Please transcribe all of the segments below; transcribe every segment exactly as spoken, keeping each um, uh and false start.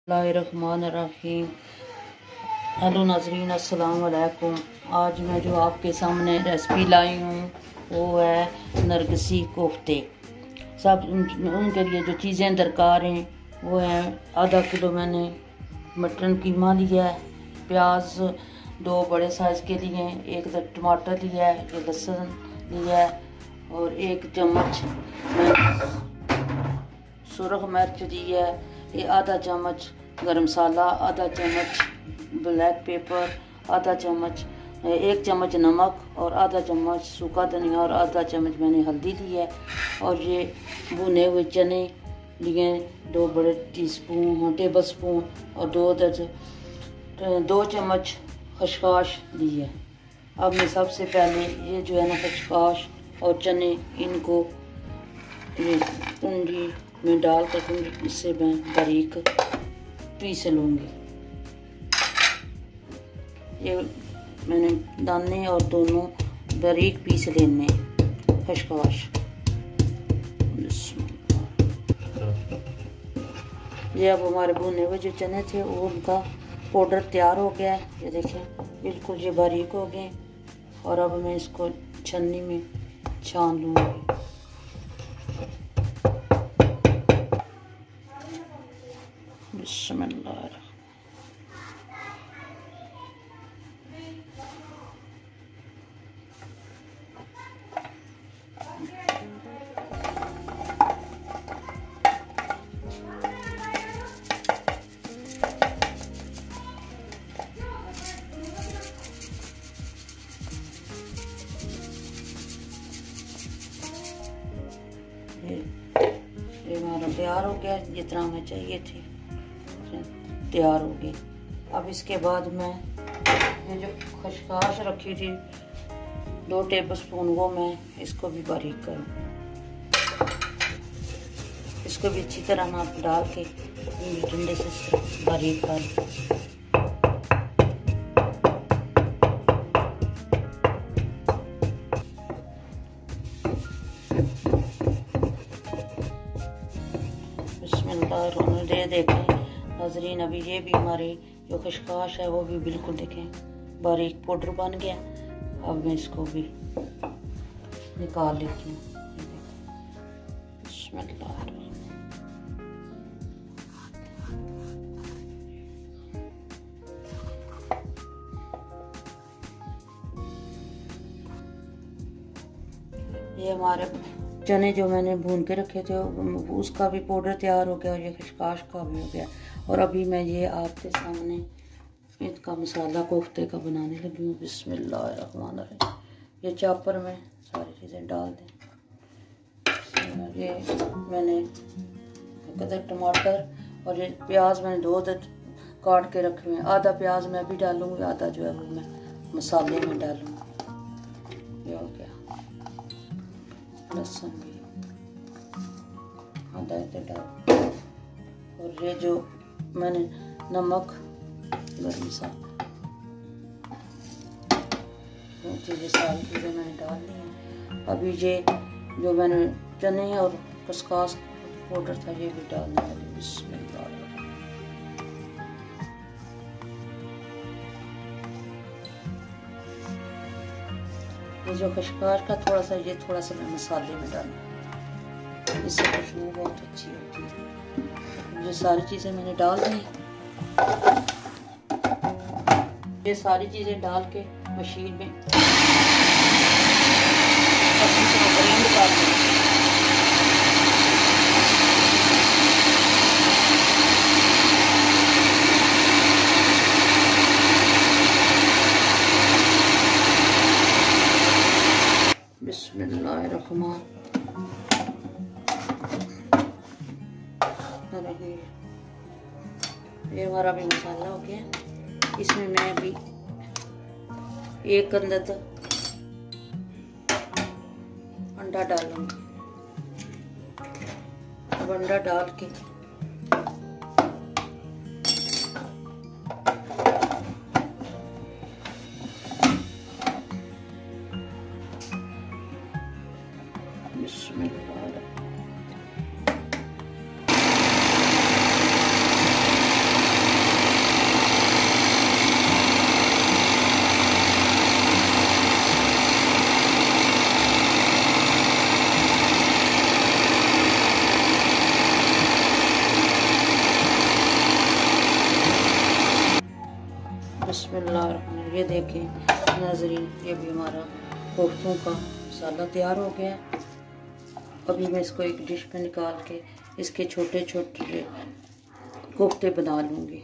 बिस्मिल्लाहिर्रहमानिर्रहीम। हेलो नाज़रीन, अस्सलाम वालेकुम। आज मैं जो आपके सामने रेसिपी लाई हूँ वो है नरगिसी कोफ्ते। सब उनके लिए जो चीज़ें दरकार हैं वो है आधा किलो मैंने मटन कीमा लिया है, प्याज दो बड़े साइज़ के लिए हैं, एक टमाटर लिया है, एक लहसुन लिया है और एक चम्मच सुरख मिर्च ली है, ये आधा चम्मच गरम मसाला, आधा चम्मच ब्लैक पेपर, आधा चम्मच एक चम्मच नमक और आधा चम्मच सूखा धनिया और आधा चम्मच मैंने हल्दी ली है। और ये भुने हुए चने लिए दो बड़े टीस्पून टेबल स्पून और दो दर्ज दो चम्मच खसखस ली है। अब मैं सबसे पहले ये जो है ना खसखस और चने इनको ये कुंडी में डाल कर कुंडी इससे मैं बारीक पीस लूँगी। ये मैंने दाने और दोनों बारीक पीस लेने खसखस। ये अब हमारे भुने हुए जो चने थे वो उनका पाउडर तैयार हो गया है, ये देखें बिल्कुल ये बारीक हो गए। और अब मैं इसको छन्नी में छान लूँगी। बिस्मिल्लाह। ये हमारा तैयार हो गया, जितना हमें चाहिए थी तैयार हो गई। अब इसके बाद मैं ये जो खसखस रखी थी दो टेबल स्पून वो मैं इसको भी बारीक करूँ। इसको भी अच्छी तरह ना डाल के डंडे से बारीक कर। ये देखें नाज़रीन, अभी ये भी हमारी जो खसखस है वो भी बिल्कुल देखें बारीक पाउडर बन गया। अब मैं इसको भी निकाल लेती हूँ। ये हमारे चने जो मैंने भून के रखे थे उसका भी पाउडर तैयार हो गया और ये खसखस का भी हो गया। और अभी मैं ये आपके सामने इसका मसाला कोफ्ते का बनाने लगी हूँ। बिस्मिल्लाहिर्रहमानिर्रहीम। ये चॉपर में सारी चीज़ें डाल दें। ये मैंने कदर टमाटर और ये प्याज मैंने दो दर काट के रखे हुए हैं। आधा प्याज मैं भी डालूँगी, आधा जो है वो मैं मसाले में डालूँगी। ये हो गया लहसुन भी आधा डाल और ये जो मैंने नमक गरम मसाला वो चीज़ें सारी चीज़ें मैंने डाल ली हैं। अभी ये जो मैंने चने और खसखस पाउडर था ये भी डालने वाली। बिस्मिल्लाह। ये जो खसखस का थोड़ा सा ये थोड़ा सा मैं मसाले में डालूँ, इससे खुशबू बहुत अच्छी होती है। ये सारी चीज़ें मैंने डाल दी। ये सारी चीज़ें डाल के मशीन में ग्राइंड कर दूँ। बिस्मिल्लाहिर्रहमानिर्रहीम। ये हमारा भी मसाला हो गया। इसमें मैं भी एक अंदर अंडा डालूंगी। अब अंडा डाल के बिस्मिल्लाह। बिस्मिल्लाह। ये देखें नाज़रीन, ये भी हमारा कोफ्तों का मसाला तैयार हो गया है। अभी मैं इसको एक डिश में निकाल के इसके छोटे छोटे कोफ्ते बना लूँगी।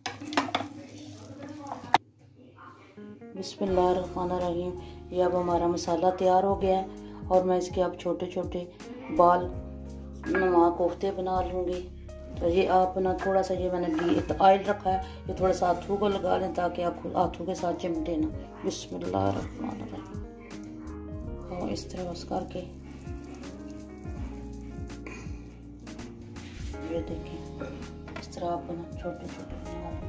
बिस्मिल्लाहिर्रहमानिर्रहीम। ये अब हमारा मसाला तैयार हो गया है और मैं इसके अब छोटे छोटे बाल नुमा कोफ्ते बना लूँगी। तो ये आप ना थोड़ा सा, ये मैंने तो ऑयल रखा है, ये थोड़ा सा हाथों को लगा लें ताकि आप हाथों के साथ चिमटे ना। बिस्मिल्लाहिर्रहमानिर्रहीम। और इस तरह बस करके ये देखें, इस तरह आप ना छोटे छोटे बना लें।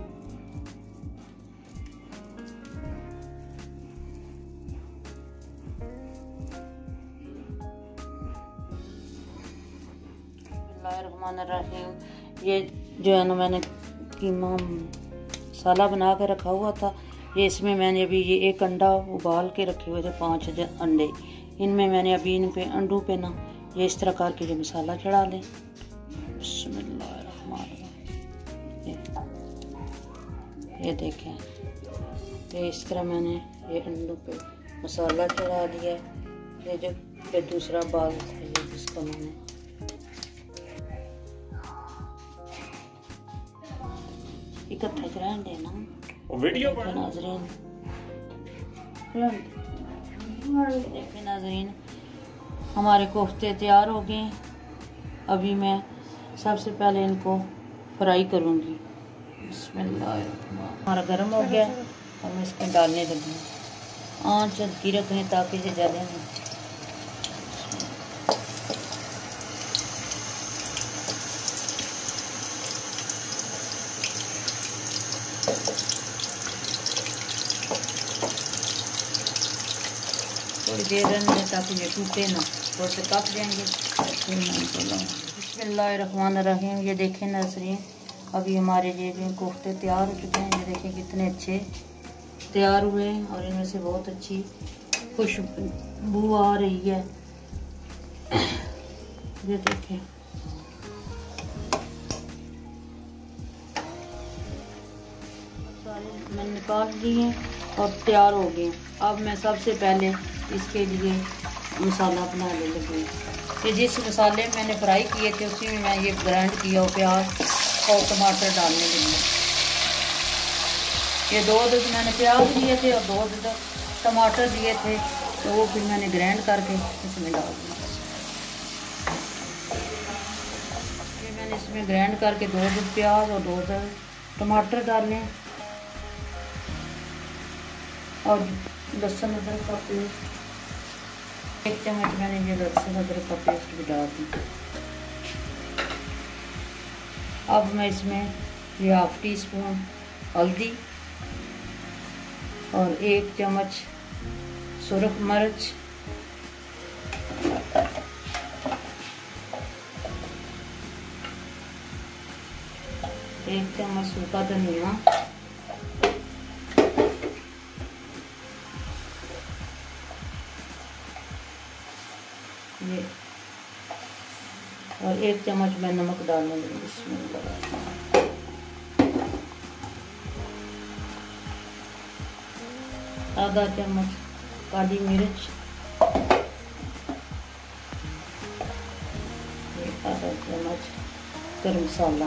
बिस्मिल्लाहिर्रहमानिर्रहीम। ये जो है ना मैंने कीमा मसाला बना के रखा हुआ था, ये इसमें मैंने अभी ये एक अंडा उबाल के रखे हुए थे, पांच अंडे, इनमें मैंने अभी इन पे अंडों पे ना ये इस तरह करके जो मसाला चढ़ा लें। बिस्मिल्लाहिर्रहमानिर्रहीम। ये देखें, ये इस तरह मैंने ये अंडों पे मसाला चढ़ा दिया। ये जो फिर दूसरा बाल था जिसको मैंने इकट्ठा चढ़ा देना। वीडियो नाज़रीन देखें नाज़रीन, हमारे कोफ्ते तैयार हो गए। अभी मैं सबसे पहले इनको फ्राई करूँगी। हमारा गर्म हो गया और मैं इसको डालने लगी। आँच हल्की रखें ताकि ये जले नहीं। थोड़ी देर रहने दें ताकि ये टूटे ना, थोड़े से पक जाएंगे। बिस्मिल्लाहिर्रहमानिर्रहीम। ये देखें नाज़रीन, अभी हमारे ये भी कोफ्ते तैयार हो चुके हैं। ये देखें कितने अच्छे तैयार हुए हैं और इनमें से बहुत अच्छी खुशबू आ रही है। ये देखें, सारे मैंने निकाल लिए और तैयार हो गए। अब मैं सबसे पहले इसके लिए मसाला बनाने लगी। ये जिस मसाले में मैंने फ्राई किए थे उसी में मैं ये ग्राइंड किया और प्याज और टमाटर डालने लगी। ये दो दूध मैंने प्याज लिए थे और दो दूध टमाटर लिए थे, तो वो फिर मैंने ग्राइंड करके इसमें डाल दिया। फिर मैंने इसमें ग्राइंड करके दो दूध प्याज और दो दूध टमाटर डालें और लहसुन अदरक का पेस्ट, एक चम्मच मैंने ये लहसुन अदरक का पेस्ट भी डाल दी। अब मैं इसमें ये हाफ टी स्पून हल्दी और एक चम्मच सुरख मिर्च, एक चम्मच सूखा धनिया, ये और एक चम्मच मैं नमक डालने लगी। इसमें आधा चम्मच काली मिर्च, आधा चम्मच गरम मसाला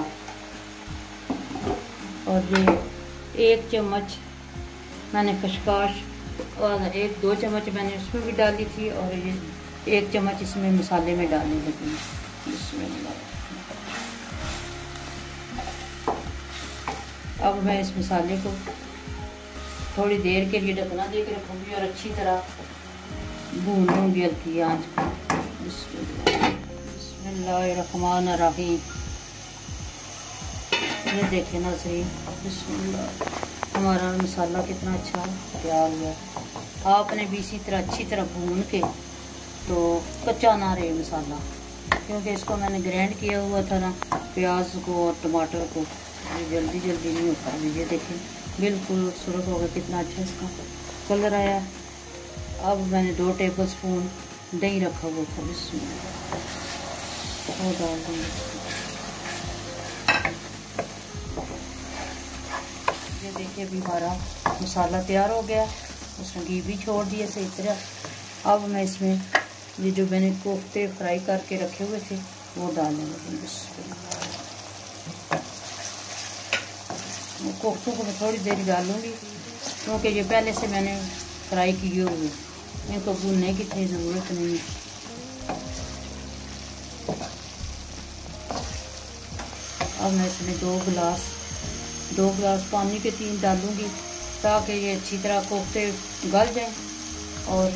और ये एक चम्मच मैंने खसखस और एक दो चम्मच मैंने उसमें भी डाली थी और ये एक चम्मच इसमें मसाले में डालने लगी। इसमें अब मैं इस मसाले को थोड़ी देर के लिए ढकना दे के रखूँगी और अच्छी तरह भून लूँगी हल्की आंच पर। बिस्मिल्लाहिर्रहमानिर्रहीम। ये देखें ना सही, बिस्मिल्लाह, हमारा मसाला कितना अच्छा तैयार हुआ। आपने भी इसी तरह अच्छी तरह भून के, तो कच्चा ना रहे मसाला, क्योंकि इसको मैंने ग्राइंड किया हुआ था ना प्याज को और टमाटर को, ये जल्दी जल्दी नहीं होता। ये देखें बिल्कुल सुरख हो गया, कितना अच्छा इसका कलर आया। अब मैंने दो टेबल स्पून दही रखा हुआ था, इसमें वो डाल दूँगी। ये देखिए अभी हमारा मसाला तैयार हो गया, उसमें घी भी छोड़ दिया सही तरह। अब मैं इसमें ये जो मैंने कोफ्ते फ्राई करके रखे हुए थे वो डालने लगी। कोफ्तों को मैं थोड़ी देर डालूंगी क्योंकि ये पहले से मैंने फ्राई किए हुए, इनको भूनने की इतनी ज़रूरत नहीं है। अब मैं इसमें दो गिलास दो गिलास पानी के तीन डालूंगी ताकि ये अच्छी तरह कोफ्ते गल जाएं। और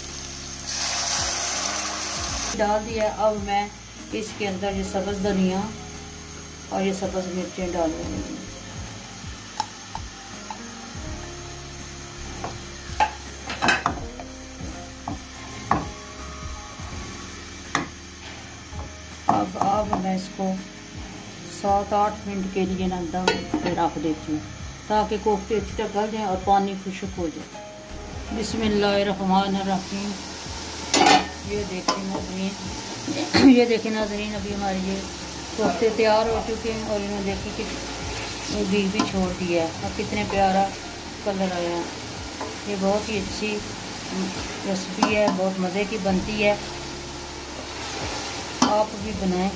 डाल दिया। अब मैं इसके अंदर ये सब्ज़ धनिया और ये सब्ज़ मिर्चें डालूंगी। अब अब मैं इसको सात आठ मिनट के लिए ना दम पे रख देती हूँ ताकि कोफ्ते अच्छी तरह गल जाएँ और पानी खुश्क हो जाए। बिस्मिल्लाहिर्रहमानिर्रहीम। ये देखें नाज़रीन, ये देखें नाज़रीन, अभी हमारे ये कोफ्ते तैयार हो चुके हैं और इन्होंने देखी कि घी भी छोड़ दिया है और कितने प्यारा कलर आया है। ये बहुत ही अच्छी रेसिपी है, बहुत मज़े की बनती है, आप भी बनाएं।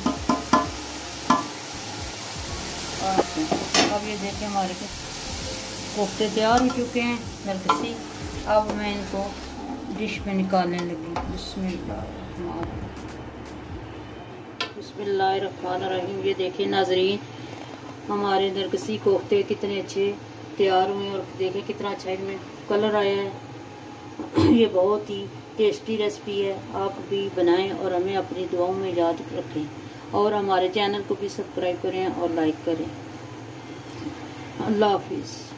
अब ये देखें हमारे कोफ्ते तैयार हो चुके हैं नरगिसी। अब मैं इनको डिश में निकालने लगी। बिस्मिल्लाह बिस्मिल्लाहिर्रहमानिर्रहीम। ये देखें नाज़रीन, हमारे नरगिसी कोफ्ते कितने अच्छे तैयार हुए और देखें कितना अच्छा इनमें कलर आया है। ये बहुत ही टेस्टी रेसिपी है, आप भी बनाएं और हमें अपनी दुआओं में याद रखें और हमारे चैनल को भी सब्सक्राइब करें और लाइक करें। अल्लाह हाफिज़।